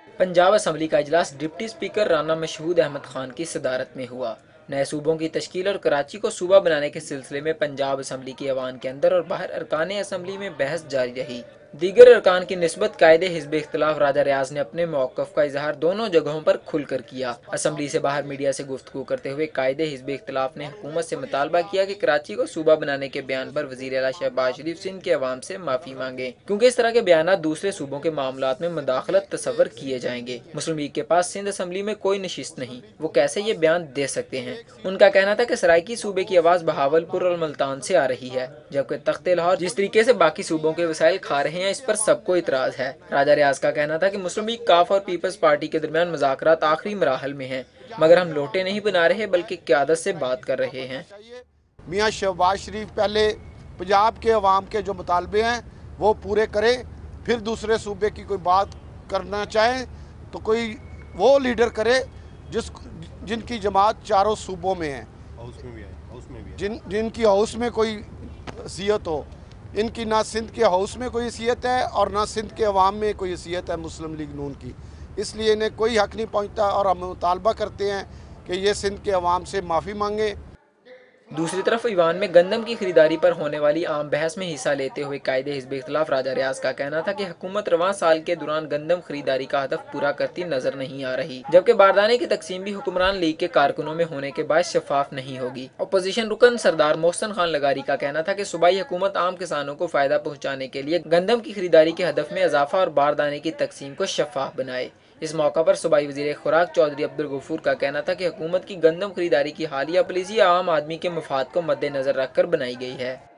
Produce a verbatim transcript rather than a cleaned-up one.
Punjab assembly का इजलास deputy speaker Rana Mashhood Ahmad Khan की सदारत में हुआ। नए सूबों की तश्कील और कराची को सूबा बनाने के सिलसिले में पंजाब असम्बली की ऐवान के अंदर और बाहर अरकान असम्बली में बहस जारी रही। दीगर अरकान की निस्बत कायदे हिज़्ब इख्तिलाफ राजा रियाज ने अपने मौक़िफ़ का इजहार दोनों जगहों पर खुल कर किया। असम्बली से बाहर मीडिया से गुफ्तगू करते हुए कायदे हिज़्ब इख्तिलाफ ने हुकूमत से मुतालबा किया कि कराची को सूबा बनाने के बयान पर वज़ीर आला शहबाज शरीफ सिंध के अवाम से माफ़ी मांगे, क्योंकि इस तरह के बयान दूसरे सूबों के मामलात में मुदाखलत तस्वर किए जाएंगे। मुस्लिम लीग के पास सिंध असम्बली में कोई नशिस्त नहीं, वो कैसे ये बयान दे सकते हैं। उनका कहना था कि सराइकी सूबे की आवाज़ बहावलपुर और मुल्तान से आ रही है, जबकि तख्ते लाहौर जिस तरीके से बाकी सूबों के वसाइल खा रहे हैं, इस पर सबको इतराज़ है। राजा रियाज का कहना था कि मुस्लिम लीग, काफ और पीपल्स पार्टी के दरमियान मुज़ाकरात आखिरी मराहल में हैं, मगर हम लोटे नहीं बना रहे बल्कि क़यादत से बात कर रहे हैं। मियाँ शहबाज शरीफ पहले पंजाब के अवाम के जो मुतालबे हैं वो पूरे करें, फिर दूसरे सूबे की कोई बात करना चाहें तो कोई वो लीडर करे जिस जिनकी जमात चारों सूबों में है, हाउस में भी है, हाउस में भी है। जिन जिनकी हाउस में कोई हैसियत हो। इनकी ना सिंध के हाउस में कोई हैसियत है और ना सिंध के अवाम में कोई हैसियत है मुस्लिम लीग नून की, इसलिए इन्हें कोई हक़ नहीं पहुँचता और हम मुतालबा करते हैं कि ये सिंध के अवाम से माफ़ी मांगे। दूसरी तरफ ईवान में गंदम की खरीदारी पर होने वाली आम बहस में हिस्सा लेते हुए कायदे हिज़्ब इख्तिलाफ राजा रियाज का कहना था कि हुकूमत रवां साल के दौरान गंदम खरीदारी का हदफ पूरा करती नजर नहीं आ रही, जबकि बारदाने की तकसीम भी हुक्मरान लीग के कारकुनों में होने के बाद शफाफ नहीं होगी। अपोजिशन रुकन सरदार मोहसन खान लगारी का कहना था कि सूबाई हुकूमत आम किसानों को फायदा पहुँचाने के लिए गंदम की खरीदारी के हदफ में इजाफा और बारदाने की तकसीम को शफाफ बनाए। इस मौका पर सूबाई वज़ीर खुराक चौधरी अब्दुल गफूर का कहना था कि हुकूमत की गंदम खरीदारी की हालिया पॉलिसी आम आदमी के मफाद को मद्देनजर रखकर बनाई गई है।